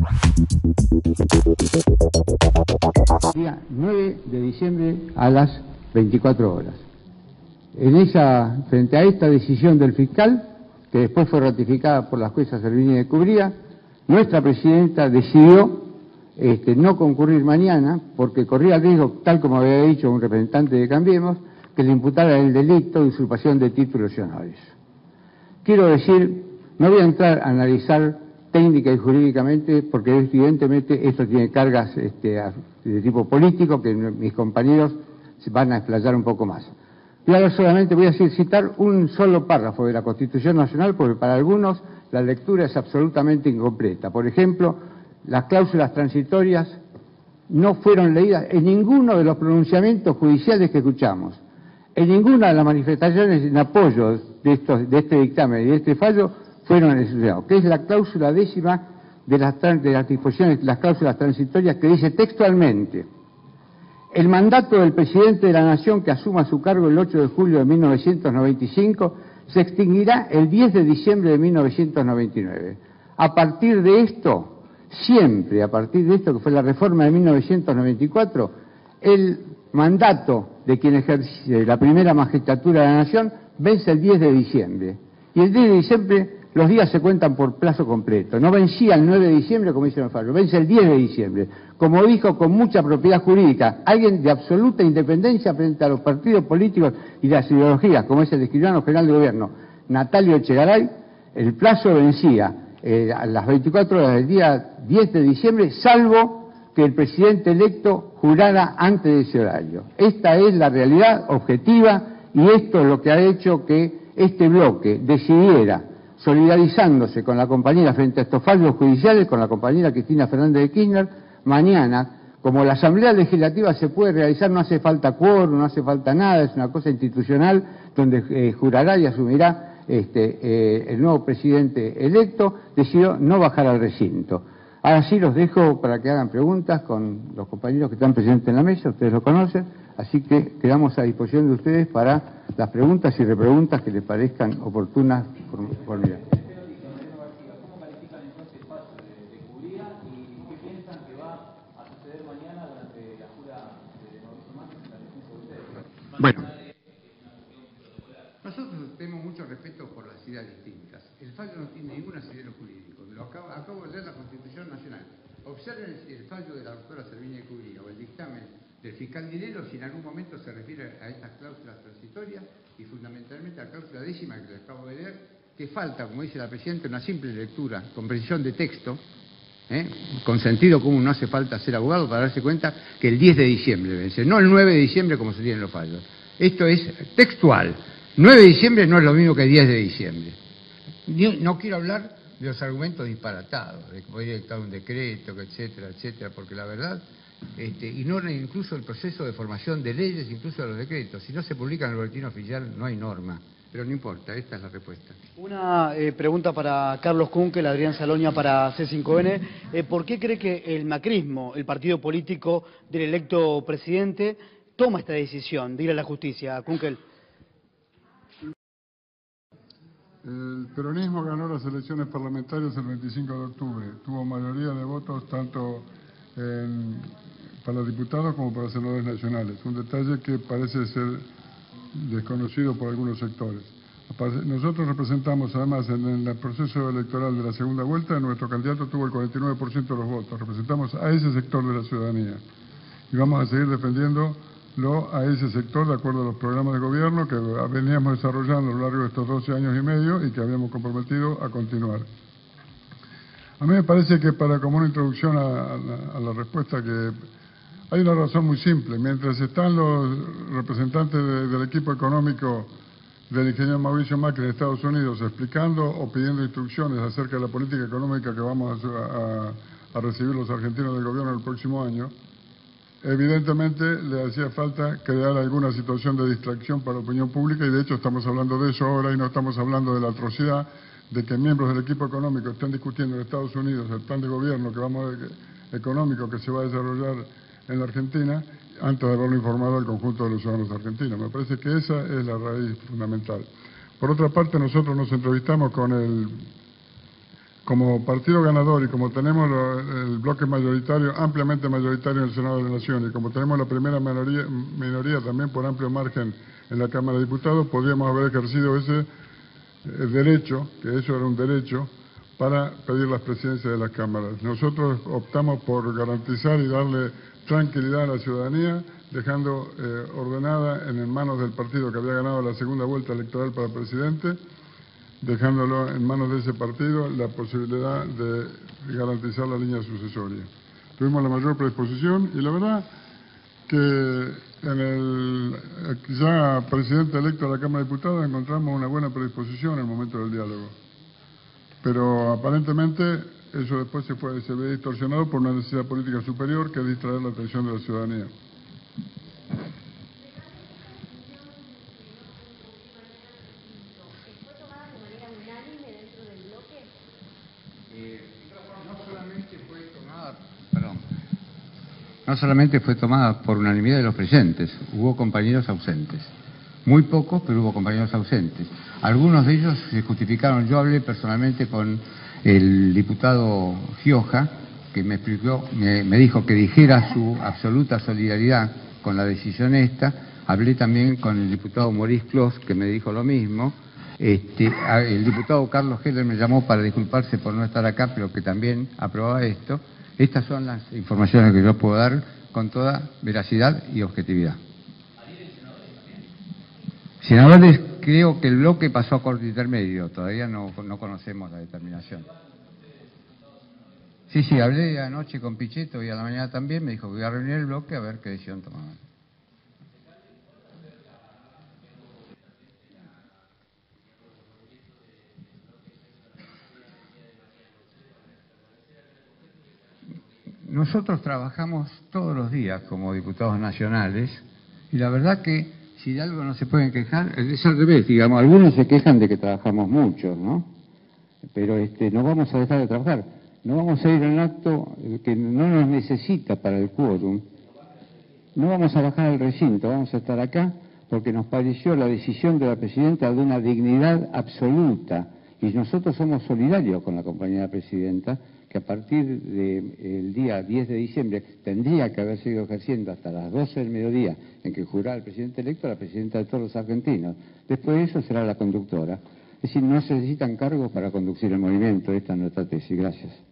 Día 9 de diciembre a las 24 horas. Frente a esta decisión del fiscal, que después fue ratificada por la jueza Servini de Cubría, nuestra presidenta decidió no concurrir mañana porque corría el riesgo, tal como había dicho un representante de Cambiemos, que le imputara el delito de usurpación de títulos y honores. Quiero decir, no voy a entrar a analizar técnica y jurídicamente, porque evidentemente esto tiene cargas de tipo político que mis compañeros se van a explayar un poco más. Yo ahora solamente voy a citar un solo párrafo de la Constitución Nacional, porque para algunos la lectura es absolutamente incompleta. Por ejemplo, las cláusulas transitorias no fueron leídas en ninguno de los pronunciamientos judiciales que escuchamos. En ninguna de las manifestaciones en apoyo de este dictamen y de este fallo fueron estudiados, que es la cláusula 10ª de las disposiciones, las cláusulas transitorias, que dice textualmente: el mandato del presidente de la Nación que asuma su cargo el 8 de julio de 1995 se extinguirá el 10 de diciembre de 1999. A partir de esto, siempre a partir de esto, que fue la reforma de 1994, el mandato de quien ejerce la primera magistratura de la Nación vence el 10 de diciembre. Y el 10 de diciembre los días se cuentan por plazo completo. No vencía el 9 de diciembre, como dice el fallo, vence el 10 de diciembre. Como dijo con mucha propiedad jurídica alguien de absoluta independencia frente a los partidos políticos y las ideologías, como es el escribano general de gobierno, Natalio Echegaray, el plazo vencía a las 24 horas del día 10 de diciembre, salvo que el presidente electo jurara antes de ese horario. Esta es la realidad objetiva y esto es lo que ha hecho que este bloque decidiera, solidarizándose con la compañera frente a estos fallos judiciales, con la compañera Cristina Fernández de Kirchner, mañana, como la Asamblea Legislativa se puede realizar, no hace falta quórum, no hace falta nada, es una cosa institucional donde jurará y asumirá el nuevo presidente electo, decidió no bajar al recinto. Ahora sí los dejo para que hagan preguntas con los compañeros que están presentes en la mesa, ustedes lo conocen, así que quedamos a disposición de ustedes para las preguntas y repreguntas que les parezcan oportunas por mí. ¿Cómo califican entonces el paso de Cubría y qué piensan que va a suceder mañana durante la jura de Mauricio Macri en la defensa de ustedes? Bueno, nosotros tenemos mucho respeto por las ideas distintas. El fallo no tiene ningún asidero jurídico. Acabo de leer la Constitución Nacional. Observen el fallo de la doctora Servini de Cubría o el dictamen del fiscal Dinero si en algún momento se refiere a estas cláusulas transitorias y fundamentalmente a la cláusula 10ª que les acabo de leer, que falta, como dice la Presidenta, una simple lectura, comprensión de texto, con sentido común, no hace falta ser abogado para darse cuenta que el 10 de diciembre vence, no el 9 de diciembre como se tienen los fallos. Esto es textual. 9 de diciembre no es lo mismo que 10 de diciembre. No quiero hablar de los disparatados, de que podría dictar un decreto, etcétera, etcétera, porque la verdad ignora incluso el proceso de formación de leyes, incluso de los decretos. Si no se publica en el boletín oficial, no hay norma. Pero no importa, esta es la respuesta. Una pregunta para Carlos Kunkel, Adrián Saloña para C5N. ¿Por qué cree que el macrismo, el partido político del electo presidente, toma esta decisión de ir a la justicia? Kunkel. El peronismo ganó las elecciones parlamentarias el 25 de octubre. Tuvo mayoría de votos tanto para diputados como para senadores nacionales. Un detalle que parece ser desconocido por algunos sectores. Nosotros representamos, además, en el proceso electoral de la segunda vuelta, nuestro candidato tuvo el 49% de los votos. Representamos a ese sector de la ciudadanía. Y vamos a seguir defendiéndolo a ese sector de acuerdo a los programas de gobierno que veníamos desarrollando a lo largo de estos 12 años y medio y que habíamos comprometido a continuar. A mí me parece que como una introducción a la respuesta, que hay una razón muy simple. Mientras están los representantes del equipo económico del ingeniero Mauricio Macri en Estados Unidos explicando o pidiendo instrucciones acerca de la política económica que vamos a recibir los argentinos del gobierno el próximo año, evidentemente le hacía falta crear alguna situación de distracción para la opinión pública y de hecho estamos hablando de eso ahora y no estamos hablando de la atrocidad de que miembros del equipo económico estén discutiendo en Estados Unidos el plan de gobierno económico que se va a desarrollar en la Argentina antes de haberlo informado al conjunto de los ciudadanos argentinos. Me parece que esa es la raíz fundamental. Por otra parte, nosotros nos entrevistamos con como partido ganador y como tenemos el bloque mayoritario, ampliamente mayoritario en el Senado de la Nación, y como tenemos la primera minoría también por amplio margen en la Cámara de Diputados, podríamos haber ejercido ese derecho, que eso era un derecho, para pedir las presidencias de las cámaras. Nosotros optamos por garantizar y darle tranquilidad a la ciudadanía, dejando ordenada en manos del partido que había ganado la segunda vuelta electoral para presidente, dejándolo en manos de ese partido la posibilidad de garantizar la línea sucesoria. Tuvimos la mayor predisposición y la verdad que en el ya presidente electo de la Cámara de Diputados encontramos una buena predisposición en el momento del diálogo. Pero aparentemente eso después se ve distorsionado por una necesidad política superior, que es distraer la atención de la ciudadanía. No solamente fue tomada por unanimidad de los presentes, hubo compañeros ausentes. Muy pocos, pero hubo compañeros ausentes. Algunos de ellos se justificaron. Yo hablé personalmente con el diputado Gioja, que me explicó, me dijo que dijera su absoluta solidaridad con la decisión esta. Hablé también con el diputado Maurice Clos, que me dijo lo mismo. El diputado Carlos Heller me llamó para disculparse por no estar acá, pero que también aprobaba esto. Estas son las informaciones que yo puedo dar con toda veracidad y objetividad. Senadores, creo que el bloque pasó a corte intermedio, todavía no conocemos la determinación. Sí, hablé anoche con Pichetto y a la mañana también, me dijo que iba a reunir el bloque a ver qué decisión tomaban. Nosotros trabajamos todos los días como diputados nacionales y la verdad que si de algo no se pueden quejar, es al revés, digamos, algunos se quejan de que trabajamos mucho, ¿no? Pero no vamos a dejar de trabajar, no vamos a ir a un acto que no nos necesita para el quórum, no vamos a bajar al recinto, vamos a estar acá porque nos pareció la decisión de la presidenta de una dignidad absoluta y nosotros somos solidarios con la compañera presidenta, que a partir del día 10 de diciembre tendría que haber seguido ejerciendo hasta las 12 del mediodía en que jurara el presidente electo, la presidenta de todos los argentinos. Después de eso será la conductora. Es decir, no se necesitan cargos para conducir el movimiento. Esta es nuestra tesis. Gracias.